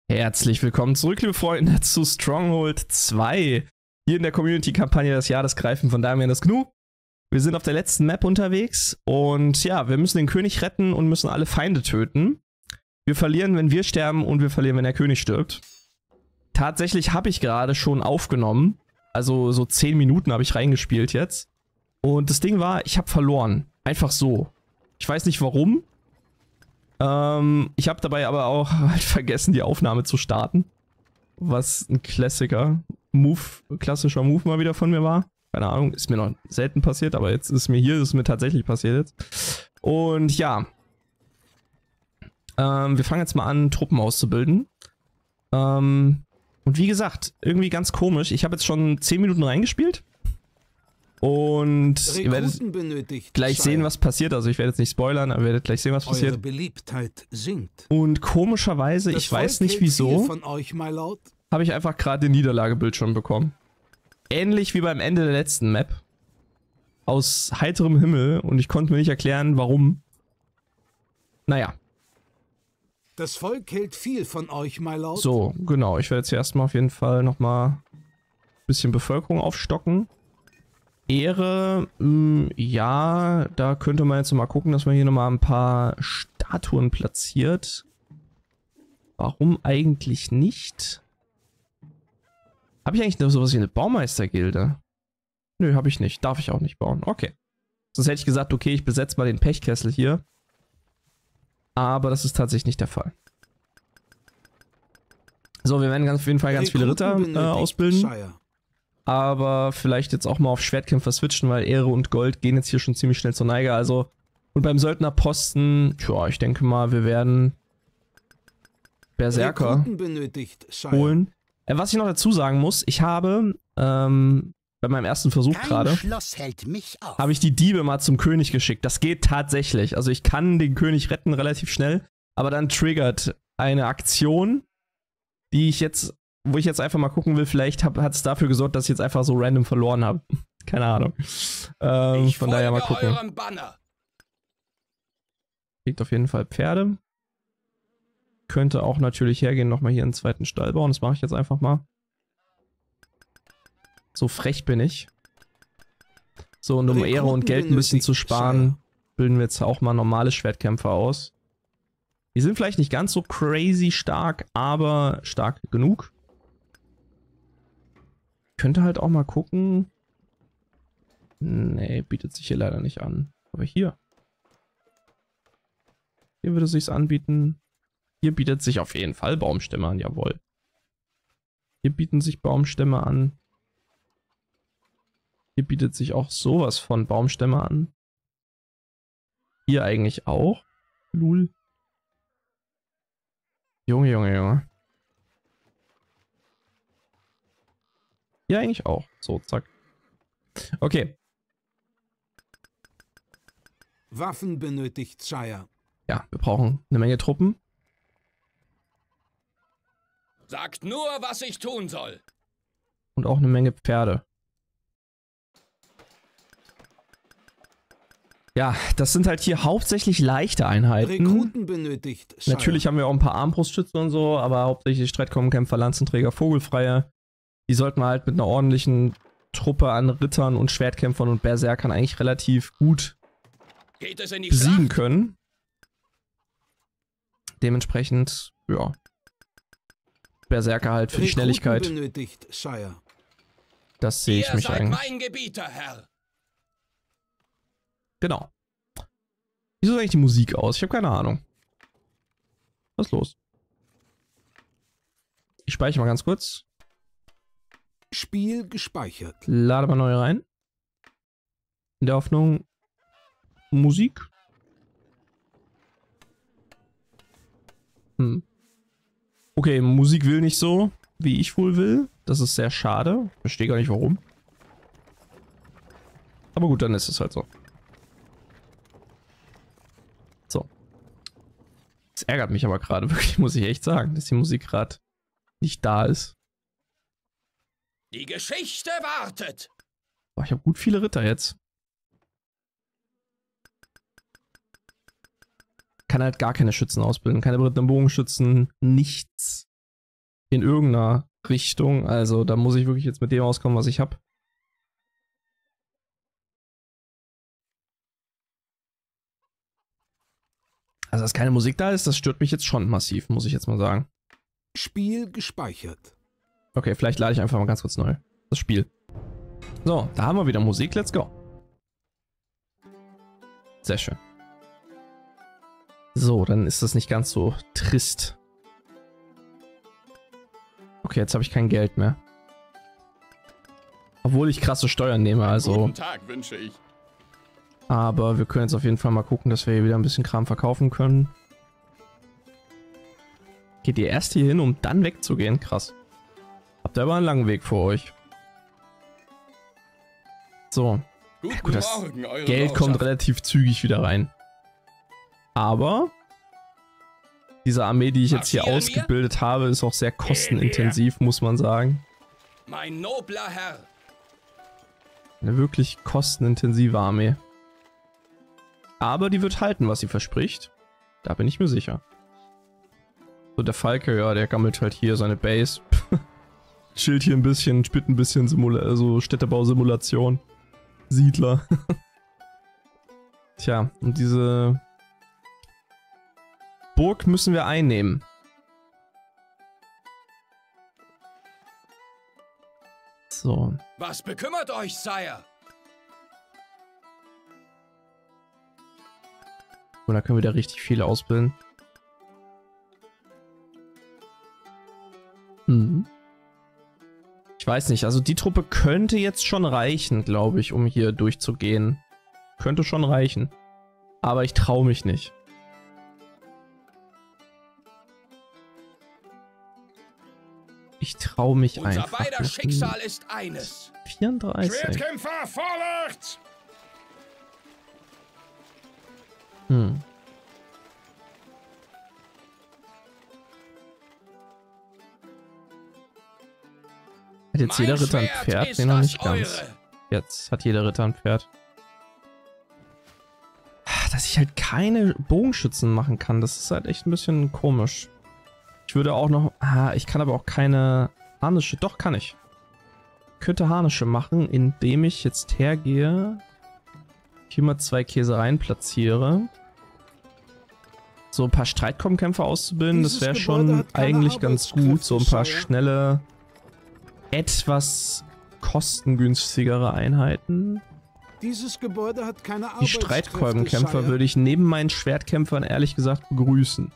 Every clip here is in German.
Herzlich willkommen zurück, liebe Freunde, zu Stronghold 2. Hier in der Community-Kampagne Das Jahr des Greifen von Damian das Gnu. Wir sind auf der letzten Map unterwegs und ja, wir müssen den König retten und müssen alle Feinde töten. Wir verlieren, wenn wir sterben und wir verlieren, wenn der König stirbt. Tatsächlich habe ich gerade schon aufgenommen, also so 10 Minuten habe ich reingespielt jetzt. Und das Ding war, ich habe verloren. Einfach so. Ich weiß nicht warum. Ich habe dabei aber auch halt vergessen, die Aufnahme zu starten. Was ein klassischer Move mal wieder von mir war. Keine Ahnung, ist mir noch selten passiert, aber jetzt ist es mir tatsächlich passiert jetzt. Und ja. Wir fangen jetzt mal an, Truppen auszubilden. Und wie gesagt, irgendwie ganz komisch. Ich habe jetzt schon 10 Minuten reingespielt. Und ihr werdet gleich sehen, was passiert. Also ich werde jetzt nicht spoilern, aber ihr werdet gleich sehen, was passiert. Eure Beliebtheit sinkt. Und komischerweise, ich weiß nicht wieso, habe ich einfach gerade den Niederlagebildschirm bekommen. Ähnlich wie beim Ende der letzten Map. Aus heiterem Himmel. Und ich konnte mir nicht erklären, warum. Naja. Das Volk hält viel von euch, my lord. So, genau. Ich werde jetzt hier erstmal auf jeden Fall nochmal ein bisschen Bevölkerung aufstocken. Ehre, ja, da könnte man jetzt mal gucken, dass man hier nochmal ein paar Statuen platziert. Warum eigentlich nicht? Habe ich eigentlich noch sowas wie eine Baumeistergilde? Nö, habe ich nicht. Darf ich auch nicht bauen. Okay. Sonst hätte ich gesagt, okay, ich besetze mal den Pechkessel hier. Aber das ist tatsächlich nicht der Fall. So, wir werden auf jeden Fall ganz viele Ritter ausbilden. Shire. Aber vielleicht jetzt auch mal auf Schwertkämpfer switchen, weil Ehre und Gold gehen jetzt hier schon ziemlich schnell zur Neige. Also, und beim Söldnerposten, tja, ich denke mal, wir werden Berserker holen. Was ich noch dazu sagen muss, ich habe bei meinem ersten Versuch gerade, habe ich die Diebe mal zum König geschickt. Das geht tatsächlich. Also ich kann den König retten relativ schnell, aber dann triggert eine Aktion, die ich jetzt, wo ich jetzt einfach mal gucken will, vielleicht hat es dafür gesorgt, dass ich jetzt einfach so random verloren habe. Keine Ahnung. Von daher mal gucken. Kriegt auf jeden Fall Pferde. Könnte auch natürlich hergehen, nochmal hier einen zweiten Stall bauen. Das mache ich jetzt einfach mal. So frech bin ich. So, und um Ehre und Geld ein bisschen zu sparen, bilden wir jetzt auch mal normale Schwertkämpfer aus. Die sind vielleicht nicht ganz so crazy stark, aber stark genug. Könnte halt auch mal gucken. Nee, bietet sich hier leider nicht an. Aber hier. Hier würde es sich anbieten. Hier bietet sich auf jeden Fall Baumstämme an, jawohl. Hier bieten sich Baumstämme an. Hier bietet sich auch sowas von Baumstämme an. Hier eigentlich auch. Lul. Junge, Junge, Junge. Hier eigentlich auch. So, zack. Okay. Waffen benötigt Shire. Ja, wir brauchen eine Menge Truppen. Sagt nur, was ich tun soll. Und auch eine Menge Pferde. Ja, das sind halt hier hauptsächlich leichte Einheiten. Rekruten benötigt Shire. Natürlich haben wir auch ein paar Armbrustschützen und so, aber hauptsächlich Streitkolbenkämpfer, Lanzenträger, Vogelfreie. Die sollten wir halt mit einer ordentlichen Truppe an Rittern und Schwertkämpfern und Berserkern eigentlich relativ gut besiegen können. Dementsprechend, ja. Berserker halt für die Schnelligkeit. Benötigt Shire. Das sehe ich mich eigentlich. Mein Gebieter, Herr. Genau. Wieso ist eigentlich die Musik aus? Ich habe keine Ahnung. Was ist los? Ich speichere mal ganz kurz. Spiel gespeichert. Lade mal neu rein. In der Hoffnung Musik. Okay, Musik will nicht so, wie ich wohl will. Das ist sehr schade. Verstehe gar nicht warum. Aber gut, dann ist es halt so. So. Das ärgert mich aber gerade wirklich, muss ich echt sagen, dass die Musik gerade nicht da ist. Die Geschichte wartet. Boah, ich habe gut viele Ritter jetzt. Kann halt gar keine Schützen ausbilden. Keine Ritter, Bogenschützen, nichts. in irgendeiner Richtung. Also da muss ich wirklich jetzt mit dem auskommen, was ich habe. Also dass keine Musik da ist, das stört mich jetzt schon massiv, muss ich jetzt mal sagen. Spiel gespeichert. Okay, vielleicht lade ich einfach mal ganz kurz neu. Das Spiel. So, da haben wir wieder Musik. Let's go. Sehr schön. So, dann ist das nicht ganz so trist. Okay, jetzt habe ich kein Geld mehr. Obwohl ich krasse Steuern nehme, also. Guten Tag wünsche ich. Aber wir können jetzt auf jeden Fall mal gucken, dass wir hier wieder ein bisschen Kram verkaufen können. Geht ihr erst hier hin, um dann wegzugehen? Krass. Habt ihr aber einen langen Weg vor euch. So. Guten Gut, das Morgen, eure Geld kommt Lordschaft. relativ zügig wieder rein. Aber diese Armee, die ich jetzt hier Marschieren wir? ausgebildet habe, ist auch sehr kostenintensiv, muss man sagen. Mein nobler Herr. Eine wirklich kostenintensive Armee. Aber die wird halten, was sie verspricht. Da bin ich mir sicher. So, der Falke, ja, der gammelt halt hier seine Base. Chillt hier ein bisschen, spielt ein bisschen also Städtebausimulation. Siedler. Tja, und diese Burg müssen wir einnehmen. So. Was bekümmert euch, Sire? Und da können wir da richtig viele ausbilden. Ich weiß nicht, also die Truppe könnte jetzt schon reichen, glaube ich, um hier durchzugehen. Könnte schon reichen. Aber ich traue mich nicht. Ich traue mich Unser einfach beider nicht. Schicksal ist eines. 34. Schwertkämpfer, vorwärts! Hat jetzt jeder Ritter ein Pferd? Nee, noch nicht ganz. Jetzt hat jeder Ritter ein Pferd. Dass ich halt keine Bogenschützen machen kann, das ist halt echt ein bisschen komisch. Ich würde auch noch... ich kann aber auch keine Harnische... Doch, kann ich. Ich könnte Harnische machen, indem ich jetzt hergehe, hier mal 2 Käsereien platziere. So ein paar Streitkolbenkämpfer auszubilden, das wäre schon eigentlich ganz gut. So ein paar schnelle, etwas kostengünstigere Einheiten. Dieses Gebäude hat keine Die Arbeitskräfte, Streitkolbenkämpfer Sire. würde ich neben meinen Schwertkämpfern ehrlich gesagt begrüßen.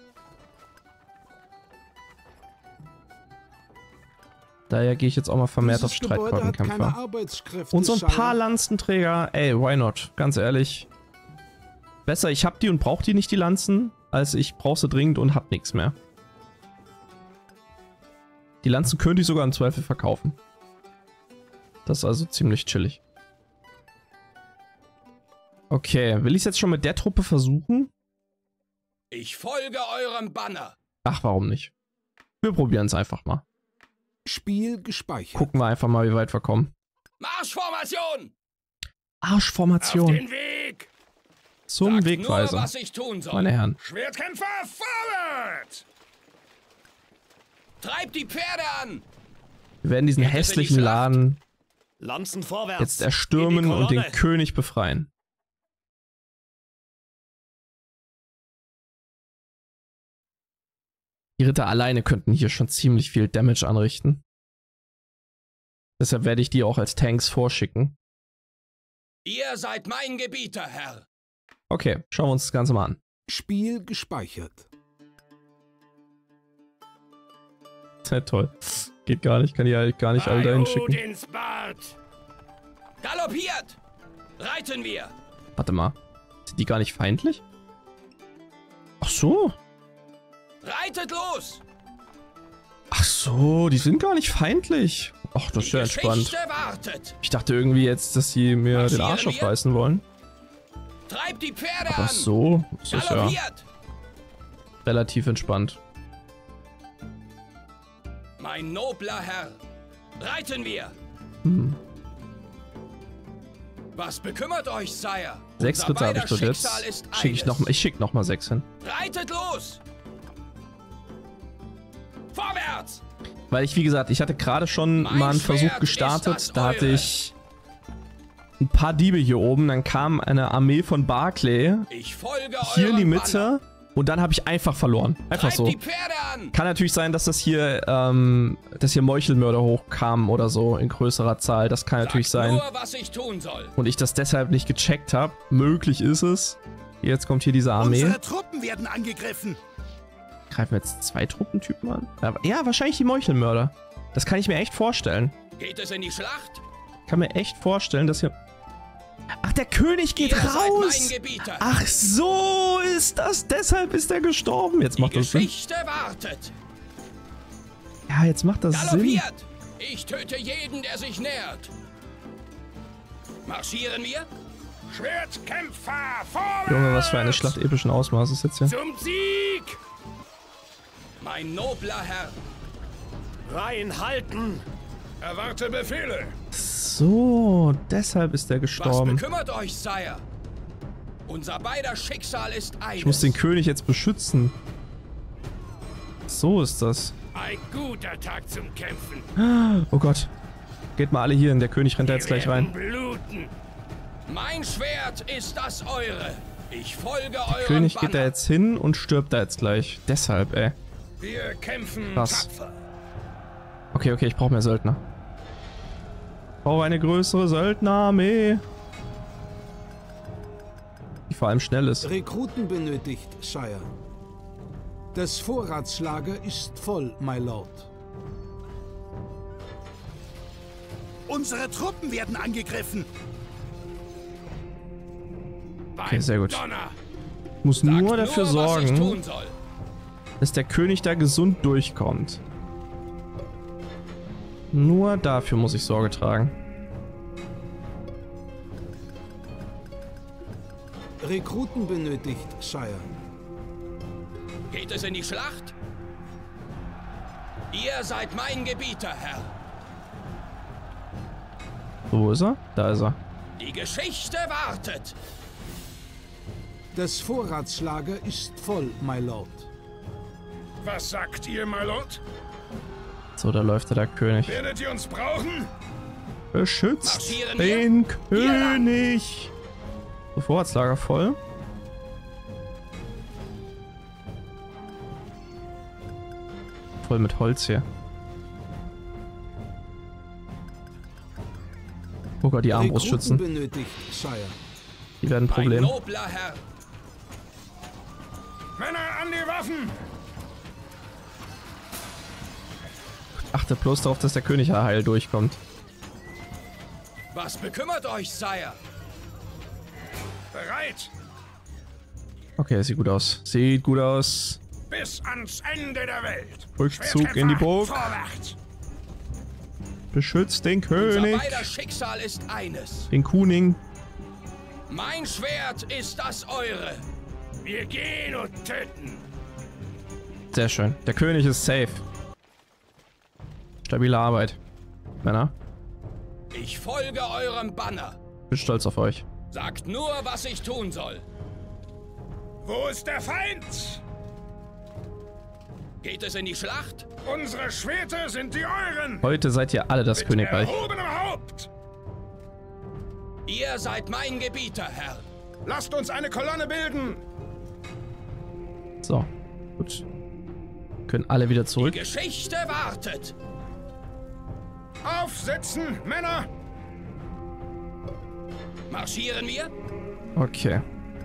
Daher gehe ich jetzt auch mal vermehrt auf Dieses Gebäude hat keine Streitkolbenkämpfer. Arbeitskräfte, Und so ein paar Sire. Lanzenträger, ey, why not? Ganz ehrlich. Besser, ich hab die und brauch die nicht, die Lanzen, als ich brauch sie dringend und hab nichts mehr. Die Lanzen könnte ich sogar im Zweifel verkaufen. Das ist also ziemlich chillig. Okay, will ich es jetzt schon mit der Truppe versuchen? Ich folge eurem Banner. Ach, warum nicht? Wir probieren es einfach mal. Spiel gespeichert. Gucken wir einfach mal, wie weit wir kommen. Marschformation! Arschformation. Auf den Weg! Zum Sagt Wegweiser. nur, was ich tun soll. Meine Herren. Schwertkämpfer, vorwärts! Treibt die Pferde an! Wir werden diesen Geht es in die hässlichen Schlacht? Laden Lanzen vorwärts. jetzt erstürmen In die und den Kolonne. König befreien. Die Ritter alleine könnten hier schon ziemlich viel Damage anrichten. Deshalb werde ich die auch als Tanks vorschicken. Ihr seid mein Gebieter, Herr. Okay, schauen wir uns das Ganze mal an. Spiel gespeichert. Sehr toll. Geht gar nicht, kann die halt gar nicht alle dahin schicken. Ins Bad! Galoppiert! Reiten wir! Warte mal. Sind die gar nicht feindlich? Ach so. Reitet los! Ach so, die sind gar nicht feindlich. Ach, das ist ja entspannt. Geschichte wartet! Ich dachte irgendwie jetzt, dass sie mir den Marschieren Arsch wir? aufreißen wollen. Treibt die Pferde Ach an! so, das ist ja Galoppiert! relativ entspannt. Mein nobler Herr! Reiten wir! Was bekümmert euch, Sire? 6 Unser Ritter habe ich beider dort Schicksal jetzt. ist Schick ich eines. schicke noch mal 6 hin. Reitet los! Vorwärts! Vorwärts! Weil ich, wie gesagt, ich hatte gerade schon mal einen Versuch gestartet. Da hatte ich ein paar Diebe hier oben. Dann kam eine Armee von Barclay Ich folge hier in die eurem Mitte. Banner. Und dann habe ich einfach verloren. Einfach Treibt so. die Pferde an! Kann natürlich sein, dass das hier, dass hier Meuchelmörder hochkamen oder so in größerer Zahl. Das kann natürlich Sagt sein. nur, was ich tun soll. Und ich das deshalb nicht gecheckt habe. Möglich ist es. Jetzt kommt hier diese Armee. Unsere Truppen werden angegriffen. Greifen wir jetzt 2 Truppentypen an? Ja, wahrscheinlich die Meuchelmörder. Das kann ich mir echt vorstellen. Geht es in die Schlacht? Ich kann mir echt vorstellen, dass hier... Ach, der König geht Ihr seid mein raus! Gebieter. Ach, so ist das. Deshalb ist er gestorben. Jetzt Die macht das Sinn. Geschichte wartet. Ja, jetzt macht das Sinn. Galoppiert! Ich töte jeden, der sich nähert. Marschieren wir? Schwertkämpfer, vorwärts! Junge, was für eine Schlacht epischen Ausmaßes jetzt hier. Zum Sieg! Mein nobler Herr. Reihen halten! Erwarte Befehle! So, deshalb ist er Was gestorben. bekümmert euch, Sire? Unser beider Schicksal ist eines. Ich muss den König jetzt beschützen. So ist das. Ein guter Tag zum Kämpfen. Oh Gott. Geht mal alle hier hin. Der König rennt da jetzt gleich rein. Bluten. Mein Schwert ist das eure. Ich folge eurem König Banner. geht da jetzt hin und stirbt da jetzt gleich. Deshalb, ey. Wir kämpfen Krass. tapfer. Okay, ich brauche mehr Söldner. Ich brauche eine größere Söldnerarmee. Die vor allem schnell ist. Rekruten benötigt, Sire. Das Vorratslager ist voll, my Lord. Unsere Truppen werden angegriffen. Okay, sehr gut. Donner. Ich muss Sagt nur dafür was ich sorgen, tun soll. dass der König da gesund durchkommt. Nur dafür muss ich Sorge tragen. Rekruten benötigt, Sire. Geht es in die Schlacht? Ihr seid mein Gebieter, Herr. Wo ist er? Da ist er. Die Geschichte wartet. Das Vorratslager ist voll, my Lord. Was sagt ihr, my Lord? So, da läuft der König. Werdet ihr uns brauchen? Beschützt Marschieren den wir? Hier lang. König! So, Vorratslager voll. Voll mit Holz hier. Oh Gott, die Armbrustschützen. Rekruten benötigt, Sire. Die werden ein Mein Problem. nobler Herr. Männer, an die Waffen! Achte bloß darauf, dass der König heil durchkommt. Was bekümmert euch, Sire? Bereit! Okay, sieht gut aus. Sieht gut aus. Bis ans Ende der Welt! Rückzug in die Burg. Vorwärts! Beschützt den Unser König. beider Schicksal ist eines. Den Kuning. Mein Schwert ist das eure. Wir gehen und töten! Sehr schön. Der König ist safe. Stabile Arbeit. Männer, Ich folge eurem Banner. bin stolz auf euch. Sagt nur, was ich tun soll. Wo ist der Feind? Geht es in die Schlacht? Unsere Schwerter sind die euren! Heute seid ihr alle das Mit Königreich. erhobenem Haupt! Ihr seid mein Gebieter, Herr. Lasst uns eine Kolonne bilden! So, gut. Können alle wieder Die zurück. Geschichte wartet. Aufsetzen, Männer! Marschieren wir? Okay.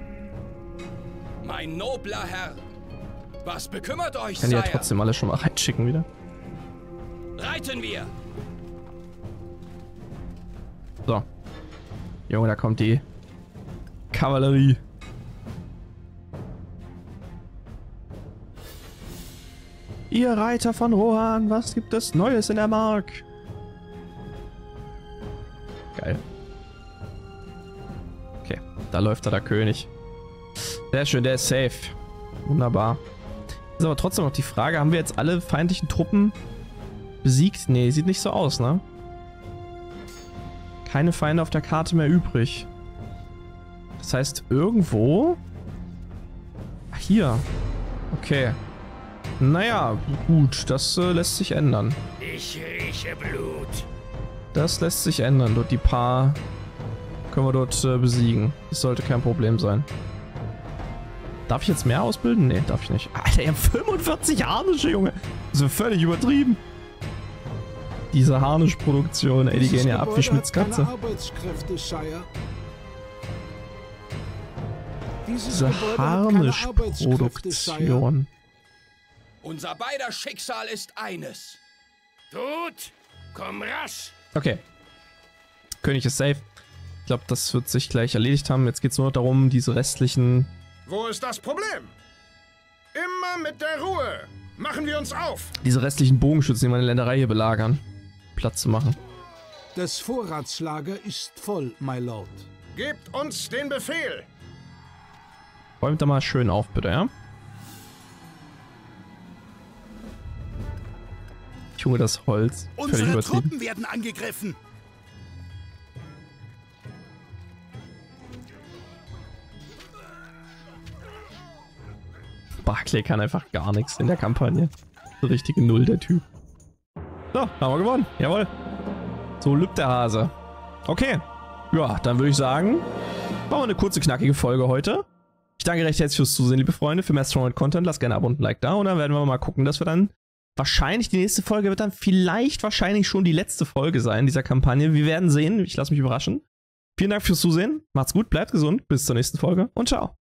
Mein nobler Herr. Was bekümmert euch, Kann die ja Sire? trotzdem alle schon mal reinschicken wieder. Reiten wir. So. Junge, da kommt die Kavallerie. Ihr Reiter von Rohan, was gibt es Neues in der Mark? Geil. Okay, da läuft da der König. Sehr schön, der ist safe. Wunderbar. Ist aber trotzdem noch die Frage, haben wir jetzt alle feindlichen Truppen besiegt? Nee, sieht nicht so aus, ne? Keine Feinde auf der Karte mehr übrig. Das heißt, irgendwo... Ach, hier. Okay. Naja, gut, das lässt sich ändern. Ich rieche Blut. Das lässt sich ändern. Dort die paar können wir dort besiegen. Das sollte kein Problem sein. Darf ich jetzt mehr ausbilden? Nee, darf ich nicht. Alter, ihr habt 45 Harnische, Junge. Das ist völlig übertrieben. Diese Harnischproduktion, ey, die gehen ja ab wie Schmitzkatze. Diese Harnischproduktion. Unser beider Schicksal ist eines. Tut, komm rasch. Okay. König ist safe. Ich glaube, das wird sich gleich erledigt haben. Jetzt geht es nur noch darum, diese restlichen... Wo ist das Problem? Immer mit der Ruhe. Machen wir uns auf. Diese restlichen Bogenschützen, die meine Länderei hier belagern, Platz zu machen. Das Vorratslager ist voll, my lord. Gebt uns den Befehl. Räumt da mal schön auf, bitte, ja? Junge, das Holz. Völlig Unsere übertrieben. Truppen werden angegriffen. Barclay kann einfach gar nichts in der Kampagne. So richtige Null, der Typ. So, haben wir gewonnen. Jawohl. So lübt der Hase. Okay. Ja, dann würde ich sagen, machen wir eine kurze, knackige Folge heute. Ich danke recht herzlich fürs Zusehen, liebe Freunde. Für mehr Stronghold-Content lasst gerne ein Abo und ein Like da. Und dann werden wir mal gucken, dass wir dann wahrscheinlich, die nächste Folge wird dann wahrscheinlich schon die letzte Folge sein dieser Kampagne. Wir werden sehen. Ich lasse mich überraschen. Vielen Dank fürs Zusehen. Macht's gut, bleibt gesund. Bis zur nächsten Folge und ciao.